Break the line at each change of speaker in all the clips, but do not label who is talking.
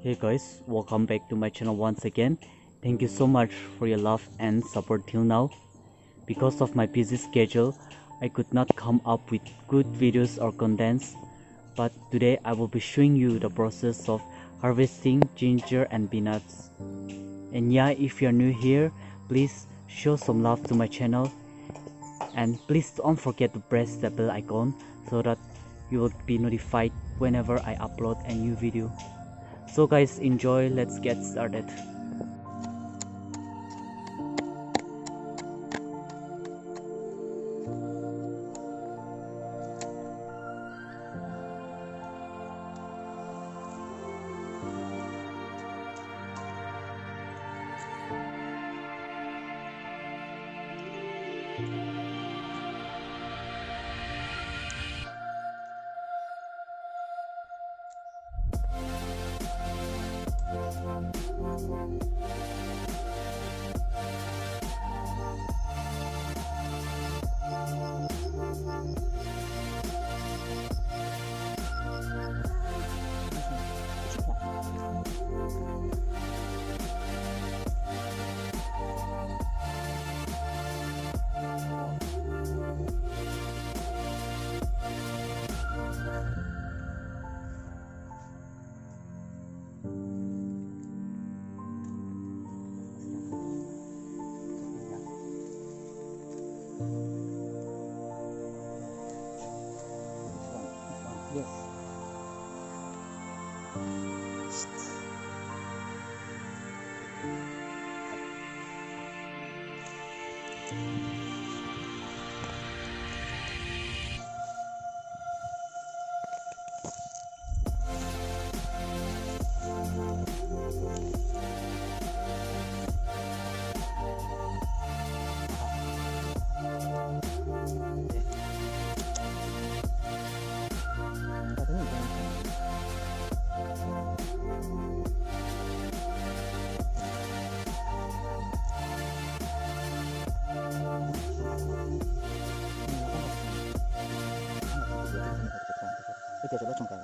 Hey guys, welcome back to my channel once again. Thank you so much for your love and support till now. Because of my busy schedule, I could not come up with good videos or contents, but today I will be showing you the process of harvesting ginger and peanuts. And yeah, if you're new here, please show some love to my channel, and please don't forget to press the bell icon so that you will be notified whenever I upload a new video. So guys, enjoy. Let's get started. Yes. Itu coba congkel.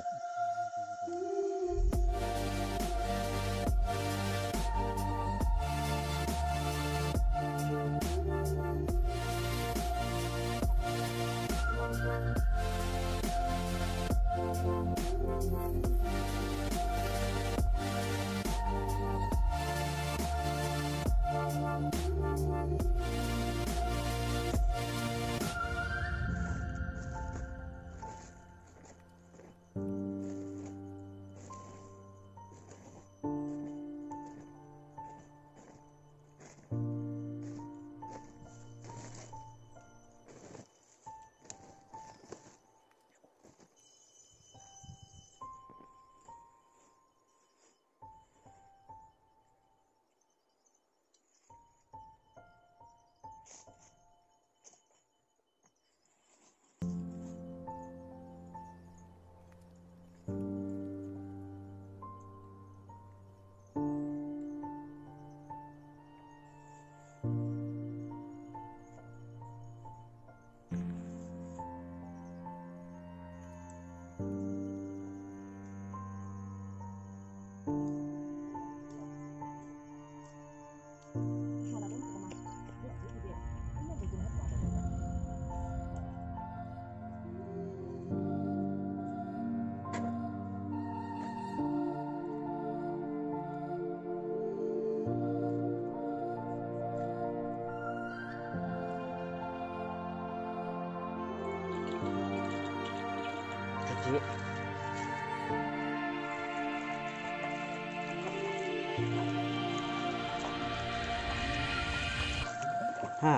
Ha.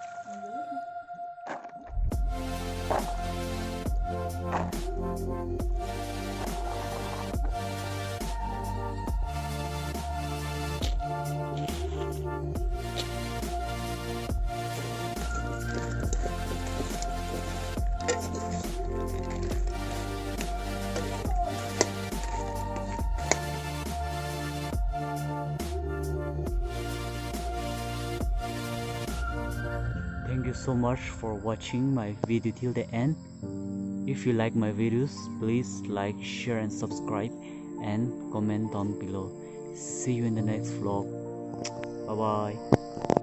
Thank you so much for watching my video till the end. If you like my videos, please like, share and subscribe, and comment down below. See you in the next vlog. Bye bye.